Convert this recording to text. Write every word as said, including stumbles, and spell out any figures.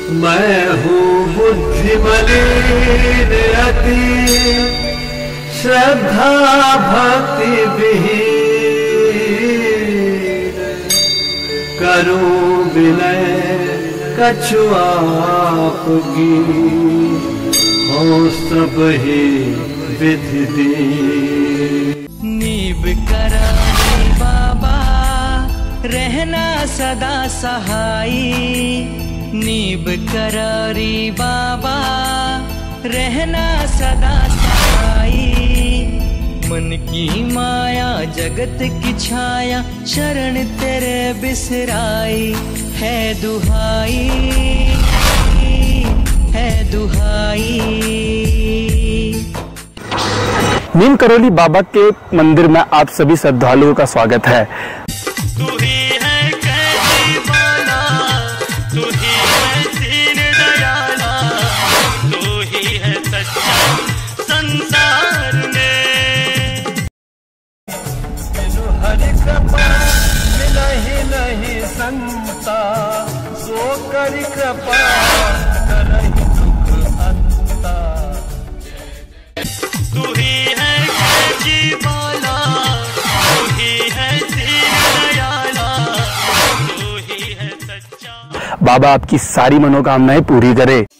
मैं हूँ बुद्धि मलिन अति, श्रद्धा भक्ति विहीन, करूं विनय कछु आपकी, हो सब ही विधि दी। नीब करारी बाबा रहना सदा सहाई, नीब करारी बाबा रहना सदा सहाई। मन की माया जगत की छाया, शरण तेरे बिसराई, है दुहाई है दुहाई। नीम करौली बाबा के मंदिर में आप सभी श्रद्धालुओं का स्वागत है। तू ही है कैसी बाला, तू ही है दीन दयाला, तू ही है सच्चा संसार में। हरि कृपा मिलहि नहीं संता, सो करि कृपा करहि दुख अंता। तू ही है कैसी बाला, तू ही है दीन दयाला, तू ही है सच्चा। बाबा आपकी सारी मनोकामनाएं पूरी करे।